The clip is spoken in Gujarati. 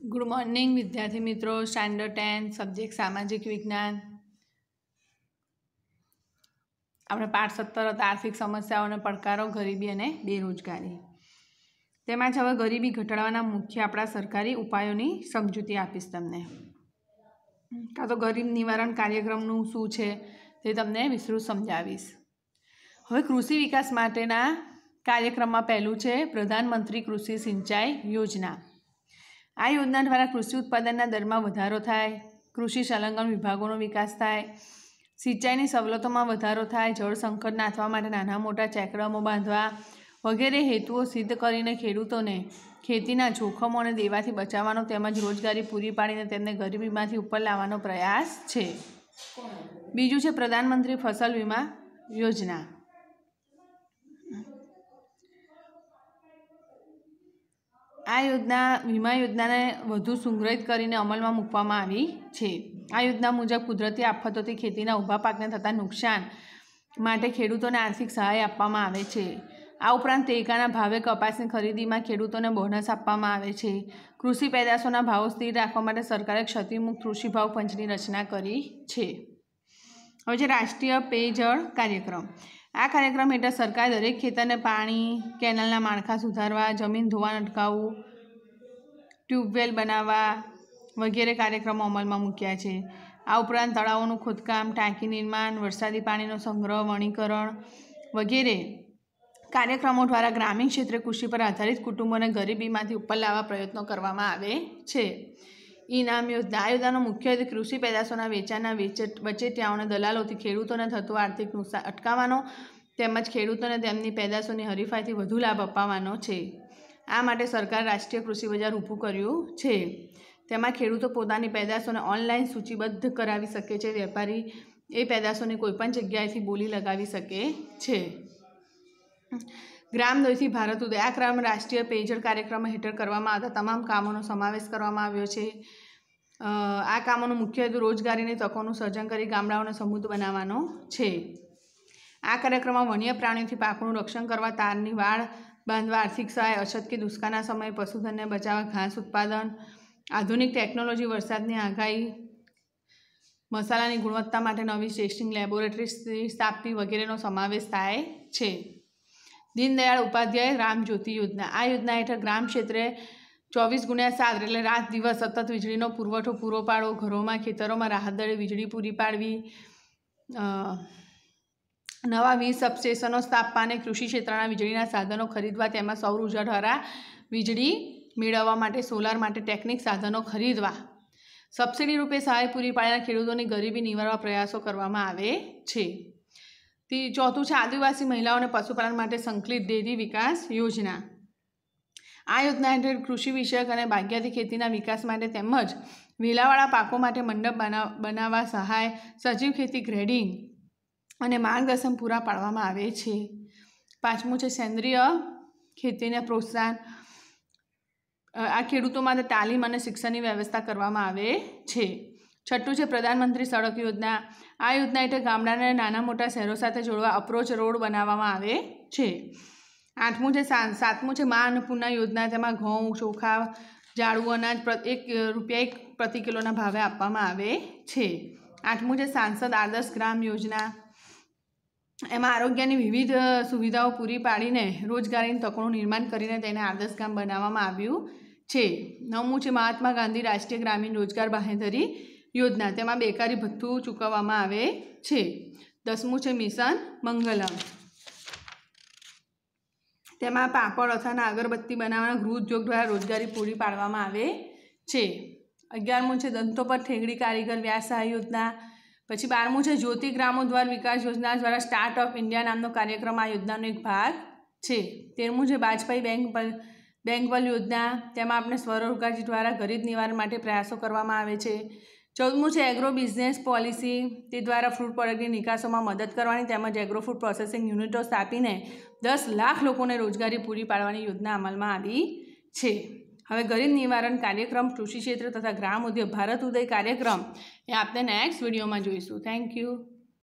ગુડ મોર્નિંગ વિદ્યાર્થી મિત્રો. સ્ટાન્ડર્ડ 10 સબ્જેક્ટ સામાજિક વિજ્ઞાન. આપણે પાઠ 17 હતા આર્થિક સમસ્યાઓ અને પડકારો, ગરીબી અને બેરોજગારી. તેમાં જ હવે ગરીબી ઘટાડવાના મુખ્ય આપણા સરકારી ઉપાયોની સમજૂતી આપીશ તમને. કાં તો ગરીબ નિવારણ કાર્યક્રમનું શું છે તે તમને વિસ્તૃત સમજાવીશ. હવે કૃષિ વિકાસ માટેના કાર્યક્રમમાં પહેલું છે પ્રધાનમંત્રી કૃષિ સિંચાઈ યોજના. આ યોજના દ્વારા કૃષિ ઉત્પાદનના દરમાં વધારો થાય, કૃષિ સંલગ્ન વિભાગોનો વિકાસ થાય, સિંચાઈની સવલતોમાં વધારો થાય, જળ સંકટ નાથવા માટે નાના મોટા ચેકડેમો બાંધવા વગેરે હેતુઓ સિદ્ધ કરીને ખેડૂતોને ખેતીના જોખમો અને દેવાથી બચાવવાનો તેમજ રોજગારી પૂરી પાડીને તેમને ગરીબીમાંથી ઉપર લાવવાનો પ્રયાસ છે. બીજું છે પ્રધાનમંત્રી ફસલ વીમા યોજના. આ વીમા યોજનાને વધુ સંગ્રહિત કરીને અમલમાં મૂકવામાં આવી છે. આ યોજના મુજબ કુદરતી આફતોથી ખેતીના ઊભા પાકને થતા નુકસાન માટે ખેડૂતોને આર્થિક સહાય આપવામાં આવે છે. આ ઉપરાંત ટેકાના ભાવે કપાસની ખરીદીમાં ખેડૂતોને બોનસ આપવામાં આવે છે. કૃષિ પેદાશોના ભાવો સ્થિર રાખવા માટે સરકારે ક્ષતિમુક્ત કૃષિ ભાવ પંચની રચના કરી છે. હવે છે રાષ્ટ્રીય પેયજળ કાર્યક્રમ. આ કાર્યક્રમ હેઠળ સરકાર દરેક ખેતરને પાણી, કેનાલના માળખા સુધારવા, જમીન ધોવાણ અટકાવવું, ટ્યુબવેલ બનાવવા વગેરે કાર્યક્રમો અમલમાં મૂક્યા છે. આ ઉપરાંત તળાવોનું ખોદકામ, ટાંકી નિર્માણ, વરસાદી પાણીનો સંગ્રહ, વણીકરણ વગેરે કાર્યક્રમો દ્વારા ગ્રામીણ ક્ષેત્રે કૃષિ પર આધારિત કુટુંબોને ગરીબીમાંથી ઉપર લાવવા પ્રયત્નો કરવામાં આવે છે. ઇનામ યોજના. આ યોજનાનો મુખ્ય હેતુ કૃષિ પેદાશોના વેચાણના વચેટિયાઓને દલાલોથી ખેડૂતોને થતું આર્થિક નુકસાન અટકાવવાનો તેમજ ખેડૂતોને તેમની પેદાશોની હરીફાઈથી વધુ લાભ અપાવવાનો છે. આ માટે સરકાર રાષ્ટ્રીય કૃષિ બજાર ઊભું કર્યું છે. તેમાં ખેડૂતો પોતાની પેદાશોને ઓનલાઈન સૂચિબદ્ધ કરાવી શકે છે. વેપારી એ પેદાશોની કોઈપણ જગ્યાએથી બોલી લગાવી શકે છે. ગ્રામોદયથી ભારત ઉદય. આ ક્રમ રાષ્ટ્રીય પેયજળ કાર્યક્રમ હેઠળ કરવામાં આવતા તમામ કામોનો સમાવેશ કરવામાં આવ્યો છે. આ કામોનો મુખ્ય હેતુ રોજગારીની તકોનું સર્જન કરી ગામડાઓને સમૃદ્ધ બનાવવાનો છે. આ કાર્યક્રમમાં વન્ય પ્રાણીઓથી પાકોનું રક્ષણ કરવા, તારની વાડ બાંધવા આર્થિક સહાય, અછત કે દુષ્કાળના સમયે પશુધનને બચાવવા ઘાસ ઉત્પાદન, આધુનિક ટેકનોલોજી, વરસાદની આગાહી, મસાલાની ગુણવત્તા માટે નવી ટેસ્ટિંગ લેબોરેટરી સ્થાપવી વગેરેનો સમાવેશ થાય છે. દીનદયાળ ઉપાધ્યાય ગ્રામ જ્યોતિ યોજના. આ યોજના હેઠળ ગ્રામ ક્ષેત્રે 24/7 એટલે રાત દિવસ સતત વીજળીનો પુરવઠો પૂરો પાડવો, ઘરોમાં ખેતરોમાં રાહત દરે વીજળી પૂરી પાડવી, નવા વીજ સબસ્ટેશનો સ્થાપવા અને કૃષિ ક્ષેત્રના વીજળીના સાધનો ખરીદવા, તેમાં સૌર ઉર્જા દ્વારા વીજળી મેળવવા માટે સોલાર માટે ટેકનિક સાધનો ખરીદવા, સબસિડી રૂપે સહાય પૂરી પાડીને ખેડૂતોની ગરીબી નિવારવા પ્રયાસો કરવામાં આવે છે. ચોથું છે આદિવાસી મહિલાઓ અને પશુપાલન માટે સંકલિત ડેરી વિકાસ યોજના. આ યોજના હેઠળ કૃષિ વિષયક અને બાગાયતી ખેતીના વિકાસ માટે તેમજ વેલાવાળા પાકો માટે મંડપ બનાવવા સહાય, સજીવ ખેતી ગ્રેડિંગ અને માર્ગદર્શન પૂરા પાડવામાં આવે છે. પાંચમું છે સેન્દ્રિય ખેતીને પ્રોત્સાહન. આ ખેડૂતો માટે તાલીમ અને શિક્ષણની વ્યવસ્થા કરવામાં આવે છે. છઠ્ઠું છે પ્રધાનમંત્રી સડક યોજના. આ યોજના હેઠળ ગામડાને નાના મોટા શહેરો સાથે જોડવા અપ્રોચ રોડ બનાવવામાં આવે છે. સાતમું છે મા અન્નપૂર્ણા યોજના. તેમાં ઘઉં, ચોખા, જાડું અનાજ ₹1 પ્રતિ કિલોના ભાવે આપવામાં આવે છે. આઠમું છે સાંસદ આદર્શ ગ્રામ યોજના. એમાં આરોગ્યની વિવિધ સુવિધાઓ પૂરી પાડીને રોજગારીની તકોનું નિર્માણ કરીને તેને આદર્શ ગામ બનાવવામાં આવ્યું છે. નવમું છે મહાત્મા ગાંધી રાષ્ટ્રીય ગ્રામીણ રોજગાર બાંહેધરી યોજના. તેમાં બેકારી ભથ્થું ચૂકવવામાં આવે છે. 10મું છે મિશન મંગલમ. તેમાં પાપડ, અથાણા, અગરબત્તી બનાવવાના ગૃહ ઉદ્યોગ દ્વારા રોજગારી પૂરી પાડવામાં આવે છે. 11મું છે દંતોપર ઠેંગડી કારીગર વ્યાસ સહાય યોજના. પછી 12મું છે જ્યોતિ ગ્રામોદ્ધાર વિકાસ યોજના દ્વારા સ્ટાર્ટઅપ ઇન્ડિયા નામનો કાર્યક્રમ આ યોજનાનો એક ભાગ છે. 13મું છે વાજપાઈ બેંકવલ યોજના. તેમાં આપણે સ્વરોજગારી દ્વારા ગરીબ નિવારણ માટે પ્રયાસો કરવામાં આવે છે. 14મું છે એગ્રો બિઝનેસ પોલિસી. તે દ્વારા ફ્રૂટ પ્રોડક્ટની નિકાસોમાં મદદ કરવાની તેમજ એગ્રો ફૂડ પ્રોસેસિંગ યુનિટો સ્થાપીને 10 લાખ લોકોને રોજગારી પૂરી પાડવાની યોજના અમલમાં આવી છે. હવે ગરીબ નિવારણ કાર્યક્રમ, કૃષિ ક્ષેત્ર તથા ગ્રામ ઉદ્યોગ ભારત ઉદય કાર્યક્રમ એ આપણે નેક્સ્ટ વિડીયોમાં જોઈશું. Thank you.